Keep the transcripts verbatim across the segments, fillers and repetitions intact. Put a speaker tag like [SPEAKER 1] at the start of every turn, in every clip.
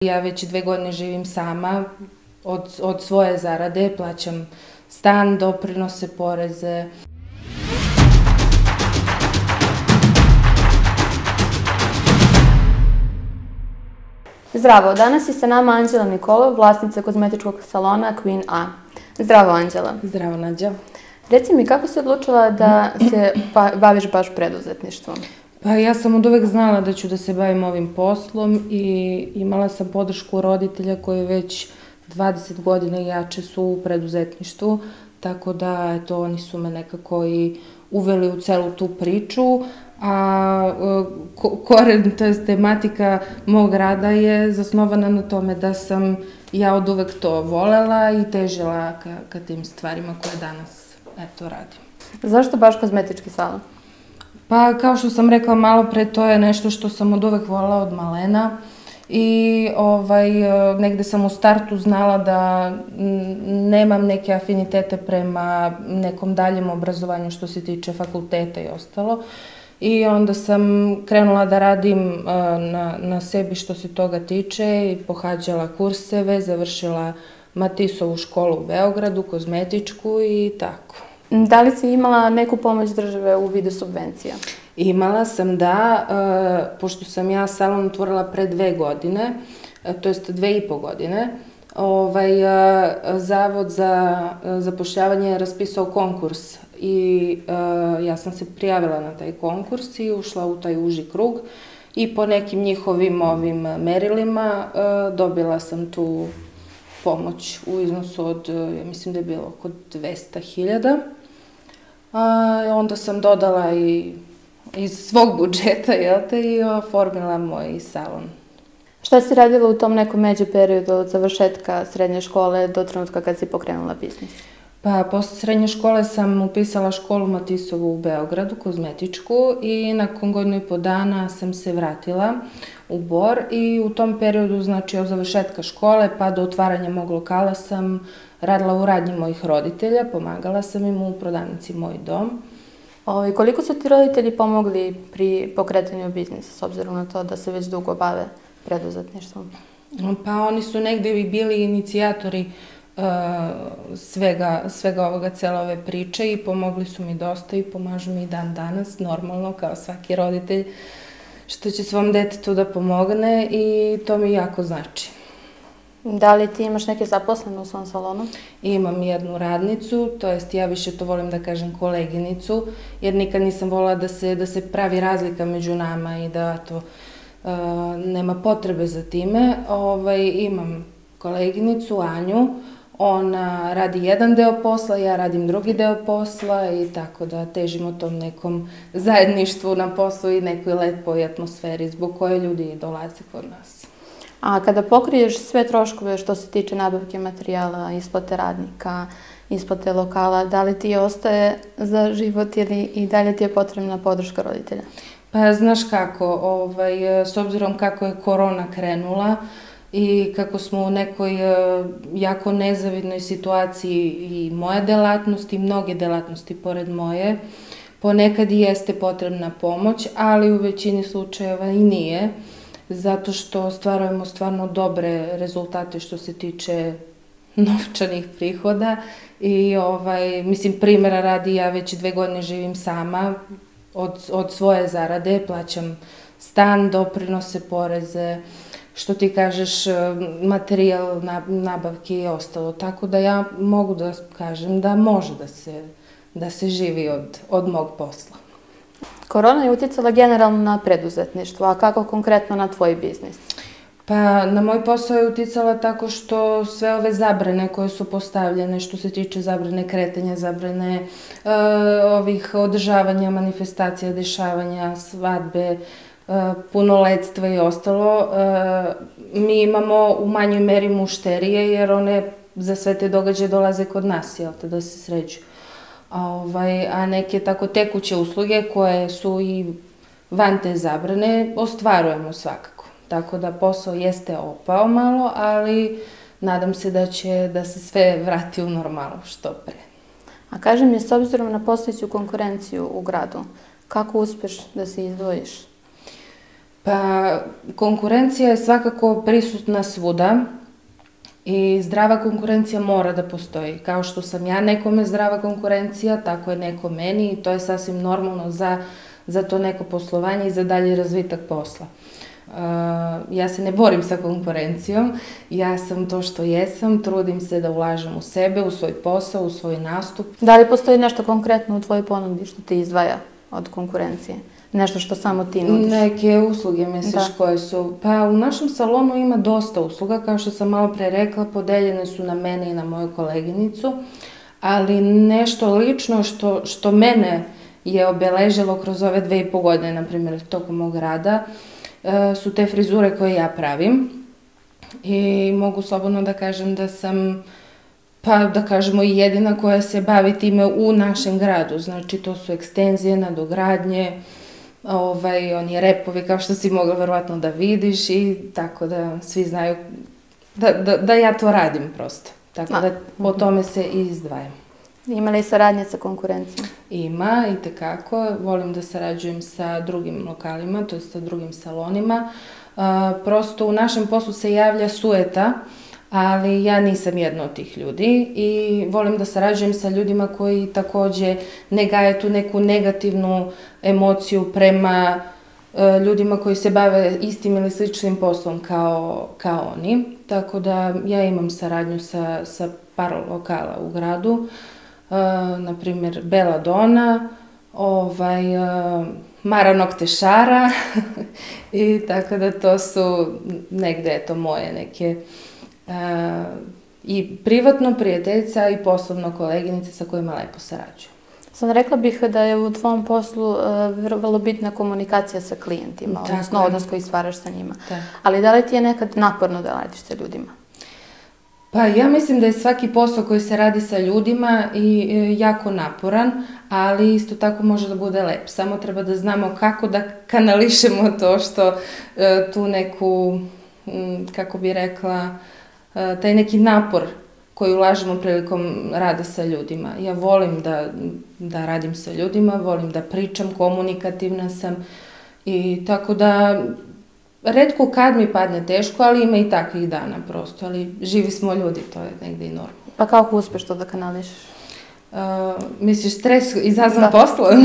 [SPEAKER 1] Ja već dve godine živim sama, od, od svoje zarade, plaćam stan, doprinose, poreze.
[SPEAKER 2] Zdravo, danas je sa nama Anđela Nikolov, vlasnica kozmetičkog salona Queen A. Zdravo, Anđela.
[SPEAKER 1] Zdravo, Nađa.
[SPEAKER 2] Reci mi, kako si odlučila da se baviš baš preduzetništvom?
[SPEAKER 1] Pa ja sam od uvek znala da ću da se bavim ovim poslom i imala sam podršku roditelja koji već dvadeset godina i jače su u preduzetništvu, tako da eto, oni su me nekako i uveli u celu tu priču, a koren, to je tematika mog rada je zasnovana na tome da sam ja od uvek to volela i težila ka, ka tim stvarima koje danas eto radim.
[SPEAKER 2] Zašto baš kozmetički salon?
[SPEAKER 1] Pa kao što sam rekla malo pre, to je nešto što sam od uvek volela od malena i ovaj, negde sam u startu znala da nemam neke afinitete prema nekom daljem obrazovanju što se tiče fakulteta i ostalo. I onda sam krenula da radim na, na sebi što se toga tiče i pohađala kurseve, završila Matisovu školu u Beogradu, kozmetičku i tako.
[SPEAKER 2] Da li si imala neku pomoć države u vidu subvencija?
[SPEAKER 1] Imala sam, da, pošto sam ja salon otvorila pre dve godine, to jest dve i po godine, ovaj, Zavod za zapošljavanje je raspisao konkurs i ja sam se prijavila na taj konkurs i ušla u taj uži krug i po nekim njihovim ovim merilima dobila sam tu pomoć u iznosu od, ja mislim da je bilo oko dvesta hiljada. Onda sam dodala i iz svog budžeta, jel te, i oformila moj salon.
[SPEAKER 2] Šta si radila u tom nekom među periodu od završetka srednje škole do trenutka kad si pokrenula biznis?
[SPEAKER 1] Pa, posle srednje škole sam upisala školu Matisovu u Beogradu, kozmetičku, i nakon godinu i po dana sam se vratila u Bor i u tom periodu, znači od završetka škole pa do otvaranja mog lokala sam radila u radnji mojih roditelja, pomagala sam im u prodavnici Moj dom.
[SPEAKER 2] O, koliko su ti roditelji pomogli pri pokretanju biznisa, s obzirom na to da se već dugo bave preduzetništvom?
[SPEAKER 1] Pa oni su negde i bili inicijatori uh, svega, svega ovoga, cele ove priče i pomogli su mi dosta i pomažu mi i dan danas, normalno, kao svaki roditelj, što će svom detetu da pomogne i to mi jako znači.
[SPEAKER 2] Da li ti imaš neke zaposlene u svom salonu?
[SPEAKER 1] Imam jednu radnicu, to jest ja više to volim da kažem koleginicu, jer nikad nisam volila da se, da se pravi razlika među nama i da to uh, nema potrebe za time. Ovaj, imam koleginicu, Anju, ona radi jedan deo posla, ja radim drugi deo posla i tako da težimo tom nekom zajedništvu na poslu i nekoj lepoj atmosferi zbog koje ljudi dolaze kod nas.
[SPEAKER 2] A kada pokriješ sve troškove što se tiče nabavke materijala, isplate radnika, isplate lokala, da li ti ostaje za život ili i dalje ti je potrebna podrška roditelja?
[SPEAKER 1] Pa znaš kako, ovaj, s obzirom kako je korona krenula i kako smo u nekoj jako nezavidnoj situaciji i moja delatnost i mnoge delatnosti pored moje, ponekad i jeste potrebna pomoć, ali u većini slučajeva i nije, zato što ostvarujemo stvarno dobre rezultate što se tiče novčanih prihoda i ovaj, mislim, primjera radi, ja već dve godine živim sama, od, od svoje zarade, plaćam stan, doprinose, poreze, što ti kažeš, materijal, nabavke i ostalo, tako da ja mogu da kažem da može da se, da se živi od, od mog posla.
[SPEAKER 2] Korona je utjecala generalno na preduzetništvo, a kako konkretno na tvoj biznis?
[SPEAKER 1] Pa na moj posao je utjecala tako što sve ove zabrane koje su postavljene, što se tiče zabrane kretanja, zabrane uh, ovih održavanja, manifestacija, dešavanja, svadbe, uh, punoletstva i ostalo, uh, mi imamo u manjoj meri mušterije jer one za sve te događaje dolaze kod nas, jel te, da se sređuju. A, ovaj, a neke tako tekuće usluge koje su i van te zabrane ostvarujemo svakako. Tako da posao jeste opao malo, ali nadam se da će da se sve vrati u normalu što pre.
[SPEAKER 2] A kaži mi, s obzirom na postojeću konkurenciju u gradu, kako uspeš da se izdvojiš?
[SPEAKER 1] Pa, konkurencija je svakako prisutna svuda i zdrava konkurencija mora da postoji. Kao što sam ja nekome zdrava konkurencija, tako je neko meni i to je sasvim normalno za, za to neko poslovanje i za dalji razvitak posla. Uh, ja se ne borim sa konkurencijom, ja sam to što jesam, trudim se da ulažem u sebe, u svoj posao, u svoj nastup.
[SPEAKER 2] Da li postoji nešto konkretno u tvojoj ponudi što te izdvaja od konkurencije? Nešto što samo ti nudiš?
[SPEAKER 1] Neke usluge, misliš, koje su... Pa u našem salonu ima dosta usluga, kao što sam malo pre rekla, podeljene su na mene i na moju koleginicu, ali nešto lično što, što mene je obeležilo kroz ove dve i po godine, na primjer, tokom mog rada, su te frizure koje ja pravim i mogu slobodno da kažem da sam, pa da kažemo i jedina koja se bavi time u našem gradu. Znači to su ekstenzije, nadogradnje, ovaj, oni repovi kao što si mogla verovatno da vidiš i tako da svi znaju da, da, da ja to radim prosto. Tako da po tome se i izdvajam.
[SPEAKER 2] Ima li saradnje sa konkurencijom?
[SPEAKER 1] Ima, i tekako. Volim da sarađujem sa drugim lokalima, to je sa drugim salonima. Prosto u našem poslu se javlja sujeta, ali ja nisam jedna od tih ljudi i volim da sarađujem sa ljudima koji takođe ne gaje tu neku negativnu emociju prema ljudima koji se bave istim ili sličnim poslom kao, kao oni. Tako da ja imam saradnju sa, sa par lokala u gradu. Uh, na primjer Bela Dona, ovaj, uh, Mara Noktešara i tako da to su negde eto moje neke uh, i privatno prijateljica i poslovno koleginice sa kojima lepo sarađujem.
[SPEAKER 2] Sam rekla bih da je u tvom poslu uh, vrlo bitna komunikacija sa klijentima, tako odnosno odnos koji stvaraš sa njima. Tak. Ali da li ti je nekad naporno da radiš sa ljudima?
[SPEAKER 1] Pa ja mislim da je svaki posao koji se radi sa ljudima i jako naporan, ali isto tako može da bude lep. Samo treba da znamo kako da kanališemo to što tu neku, kako bi rekla, taj neki napor koji ulažemo prilikom rada sa ljudima. Ja volim da, da radim sa ljudima, volim da pričam, komunikativna sam i tako da... Retko kad mi padne teško, ali ima i takvih dana prosto, ali živi smo ljudi, to je negde i normalno.
[SPEAKER 2] Pa kako uspeš to da kanališeš?
[SPEAKER 1] Uh, misliš, stres izazvan poslom?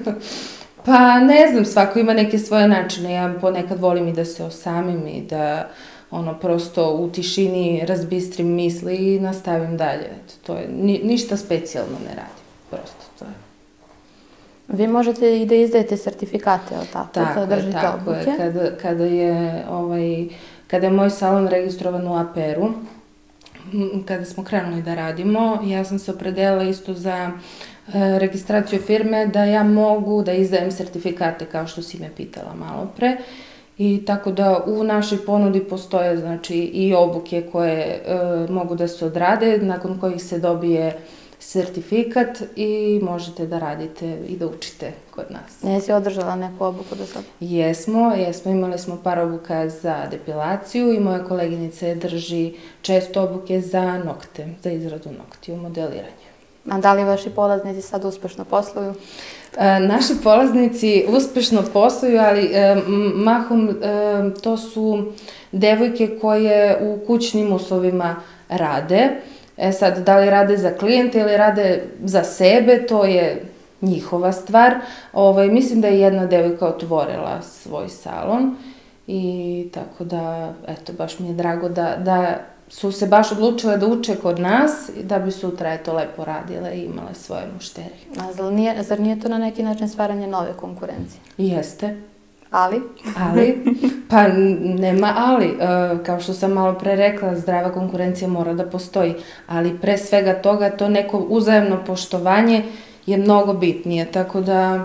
[SPEAKER 1] Pa ne znam, svako ima neke svoje načine. Ja ponekad volim i da se osamim i da ono prosto u tišini razbistrim misli i nastavim dalje. To je, ni, ništa specijalno ne radim, prosto to je.
[SPEAKER 2] Vi možete i da izdajete sertifikate, o tako,
[SPEAKER 1] tako
[SPEAKER 2] da držite
[SPEAKER 1] je, tako
[SPEAKER 2] obuke.
[SPEAKER 1] Je. Kada, kada, je, ovaj, kada je moj salon registrovan u A P R-u, kada smo krenuli da radimo, ja sam se opredelila isto za e, registraciju firme da ja mogu da izdajem sertifikate kao što si me pitala malo pre. I tako da u našoj ponudi postoje znači, i obuke koje e, mogu da se odrade, nakon kojih se dobije sertifikat i možete da radite i da učite kod nas.
[SPEAKER 2] Jesi održala neku obuku do sada?
[SPEAKER 1] Jesmo, jesmo. Imali smo par obuka za depilaciju i moja koleginica drži često obuke za nokte, za izradu noktiju, modeliranje.
[SPEAKER 2] A da li vaši polaznici sad uspešno posluju?
[SPEAKER 1] E, naši polaznici uspešno posluju, ali e, mahom e, to su devojke koje u kućnim uslovima rade. E sad, da li rade za klijente ili rade za sebe, to je njihova stvar. Ovaj, mislim da je jedna devojka otvorila svoj salon i tako da, eto, baš mi je drago da, da su se baš odlučile da uče kod nas i da bi sutra, eto, lepo radile i imale svoje mušterije.
[SPEAKER 2] A zar nije, zar nije to na neki način stvaranje nove konkurencije?
[SPEAKER 1] Jeste.
[SPEAKER 2] Ali?
[SPEAKER 1] Ali, pa nema ali. Kao što sam malo pre rekla, zdrava konkurencija mora da postoji, ali pre svega toga to neko uzajamno poštovanje je mnogo bitnije, tako da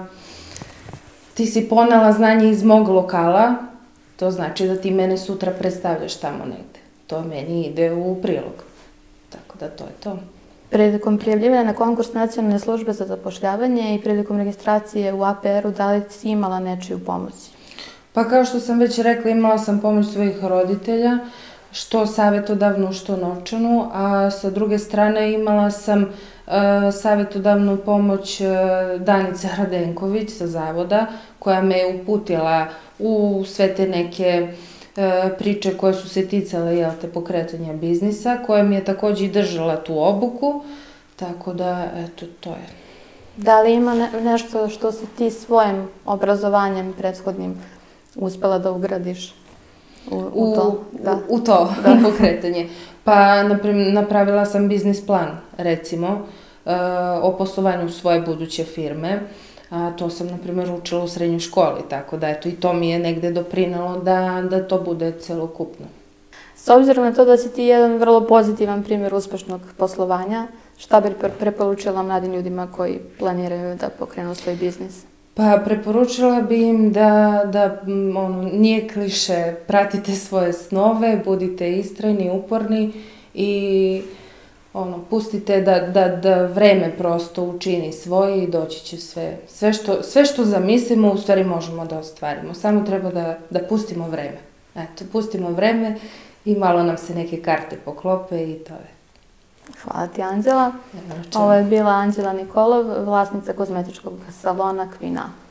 [SPEAKER 1] ti si ponela znanje iz mog lokala, to znači da ti mene sutra predstavljaš tamo negde. To meni ide u prilog, tako da to je to.
[SPEAKER 2] Prilikom prijavljivanja na konkurs Nacionalne službe za zapošljavanje i prilikom registracije u A P R-u, da li si imala nečiju pomoć?
[SPEAKER 1] Pa kao što sam već rekla, imala sam pomoć svojih roditelja, što savjetodavnu, što novčanu, a sa druge strane imala sam uh, savjetodavnu pomoć uh, Danice Hradenković sa zavoda, koja me je uputila u sve te neke uh, priče koje su se ticale, jel te, pokretanja biznisa, koja mi je takođe i držala tu obuku, tako da, eto, to je.
[SPEAKER 2] Da li ima ne, nešto što si ti svojim obrazovanjem prethodnim uspela da ugradiš u, u to? Da.
[SPEAKER 1] U, u to, da. Pokretanje. Pa, naprim, napravila sam biznis plan, recimo, uh, o poslovanju svoje buduće firme. A to sam, na primjer, učila u srednjoj školi, tako da, eto, i to mi je negde doprinalo da, da to bude celokupno.
[SPEAKER 2] S obzirom na to da si ti jedan vrlo pozitivan primjer uspešnog poslovanja, šta bi preporučila mladim ljudima koji planiraju da pokrenu svoj biznis?
[SPEAKER 1] Pa preporučila bi im da, da ono, nije kliše, pratite svoje snove, budite istrajni, uporni i ono, pustite da, da, da vreme prosto učini svoje i doći će sve. Sve što, sve što zamislimo, u stvari možemo da ostvarimo. Samo treba da, da pustimo vreme. Eto, pustimo vreme i malo nam se neke karte poklope i to je.
[SPEAKER 2] Hvala ti, Anđela. Ovo je bila Anđela Nikolov, vlasnica kozmetičkog salona Kvina.